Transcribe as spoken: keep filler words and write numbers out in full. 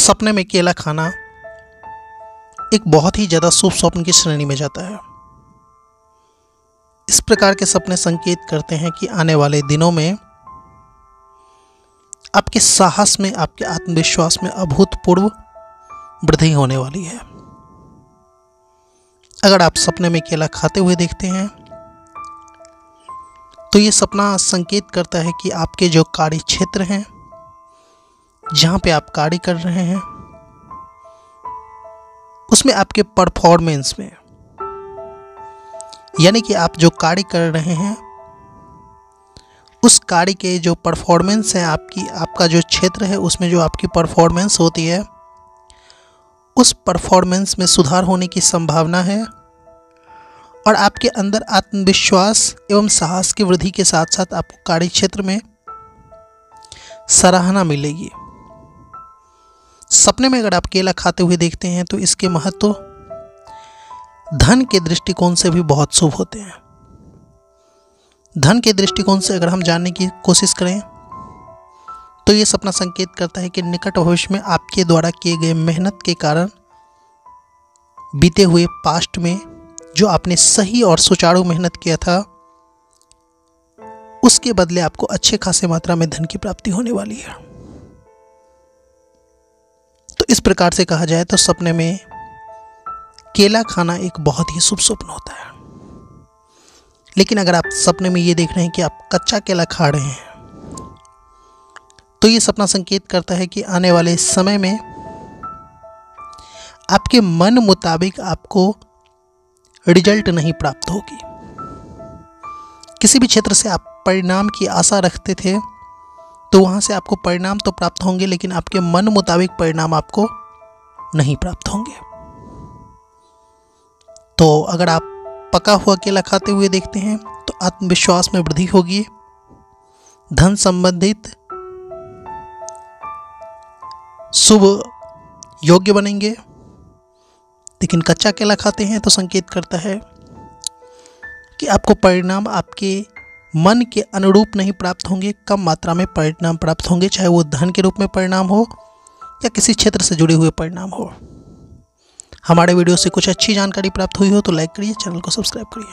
सपने में केला खाना एक बहुत ही ज़्यादा शुभ स्वप्न की श्रेणी में जाता है। इस प्रकार के सपने संकेत करते हैं कि आने वाले दिनों में आपके साहस में, आपके आत्मविश्वास में अभूतपूर्व वृद्धि होने वाली है। अगर आप सपने में केला खाते हुए देखते हैं तो ये सपना संकेत करता है कि आपके जो कार्य क्षेत्र हैं, जहाँ पे आप कार्य कर रहे हैं, उसमें आपके परफॉर्मेंस में, यानी कि आप जो कार्य कर रहे हैं उस कार्य के जो परफॉर्मेंस है, आपकी आपका जो क्षेत्र है उसमें जो आपकी परफॉर्मेंस होती है, उस परफॉर्मेंस में सुधार होने की संभावना है और आपके अंदर आत्मविश्वास एवं साहस की वृद्धि के साथ साथ आपको कार्य क्षेत्र में सराहना मिलेगी। सपने में अगर आप केला खाते हुए देखते हैं तो इसके महत्व धन के दृष्टिकोण से भी बहुत शुभ होते हैं। धन के दृष्टिकोण से अगर हम जानने की कोशिश करें तो ये सपना संकेत करता है कि निकट भविष्य में आपके द्वारा किए गए मेहनत के कारण बीते हुए पास्ट में जो आपने सही और सुचारू मेहनत किया था, उसके बदले आपको अच्छे खासे मात्रा में धन की प्राप्ति होने वाली है। तो इस प्रकार से कहा जाए तो सपने में केला खाना एक बहुत ही शुभ स्वप्न होता है। लेकिन अगर आप सपने में ये देख रहे हैं कि आप कच्चा केला खा रहे हैं तो ये सपना संकेत करता है कि आने वाले समय में आपके मन मुताबिक आपको रिजल्ट नहीं प्राप्त होगी। किसी भी क्षेत्र से आप परिणाम की आशा रखते थे तो वहाँ से आपको परिणाम तो प्राप्त होंगे, लेकिन आपके मन मुताबिक परिणाम आपको नहीं प्राप्त होंगे। तो अगर आप पका हुआ केला खाते हुए देखते हैं तो आत्मविश्वास में वृद्धि होगी, धन संबंधित शुभ योग्य बनेंगे। लेकिन कच्चा केला खाते हैं तो संकेत करता है कि आपको परिणाम आपके मन के अनुरूप नहीं प्राप्त होंगे, कम मात्रा में परिणाम प्राप्त होंगे, चाहे वो धन के रूप में परिणाम हो या किसी क्षेत्र से जुड़े हुए परिणाम हो। हमारे वीडियो से कुछ अच्छी जानकारी प्राप्त हुई हो तो लाइक करिए, चैनल को सब्सक्राइब करिए।